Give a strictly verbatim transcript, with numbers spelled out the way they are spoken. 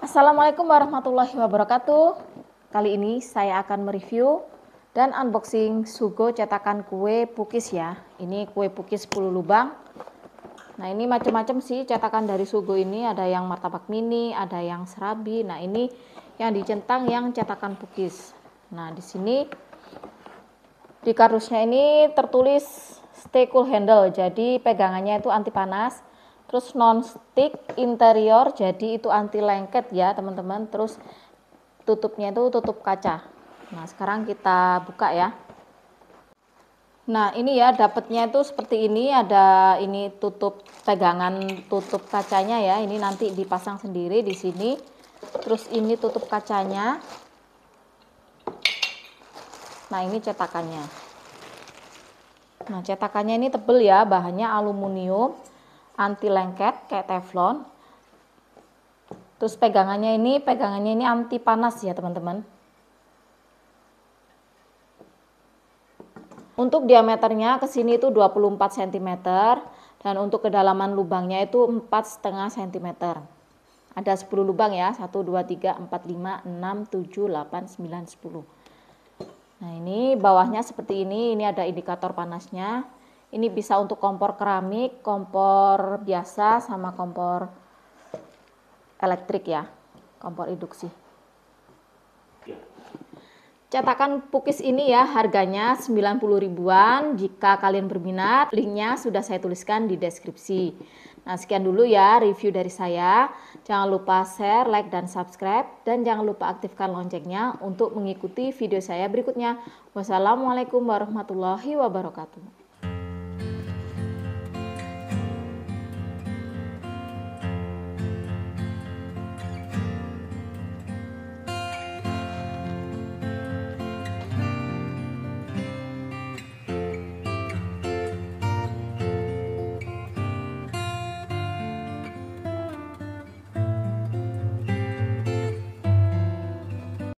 Assalamualaikum warahmatullahi wabarakatuh. Kali ini saya akan mereview dan unboxing Sugo cetakan kue pukis ya. Ini kue pukis sepuluh lubang. Nah, ini macam-macam sih cetakan dari Sugo ini, ada yang martabak mini, ada yang serabi. Nah, ini yang dicentang yang cetakan pukis. Nah, di sini di kardusnya ini tertulis stay cool handle, jadi pegangannya itu anti panas. Terus non stick interior, jadi itu anti lengket ya teman-teman. Terus tutupnya itu tutup kaca. Nah, sekarang kita buka ya. Nah, ini ya dapatnya itu seperti ini, ada ini tutup pegangan tutup kacanya ya. Ini nanti dipasang sendiri di sini. Terus ini tutup kacanya. Nah, ini cetakannya. Nah, cetakannya ini tebel ya, bahannya aluminium, anti lengket kayak teflon. Terus pegangannya ini, pegangannya ini anti panas ya teman-teman. Untuk diameternya ke sini itu dua puluh empat sentimeter dan untuk kedalaman lubangnya itu empat koma lima sentimeter. Ada sepuluh lubang ya, satu, dua, tiga, empat, lima, enam, tujuh, delapan, sembilan, sepuluh. Nah, ini bawahnya seperti ini, ini ada indikator panasnya. Ini bisa untuk kompor keramik, kompor biasa, sama kompor elektrik ya, kompor induksi. Cetakan pukis ini ya harganya sembilan puluh ribuan. Jika kalian berminat, linknya sudah saya tuliskan di deskripsi. Nah, sekian dulu ya review dari saya. Jangan lupa share, like, dan subscribe. Dan jangan lupa aktifkan loncengnya untuk mengikuti video saya berikutnya. Wassalamualaikum warahmatullahi wabarakatuh.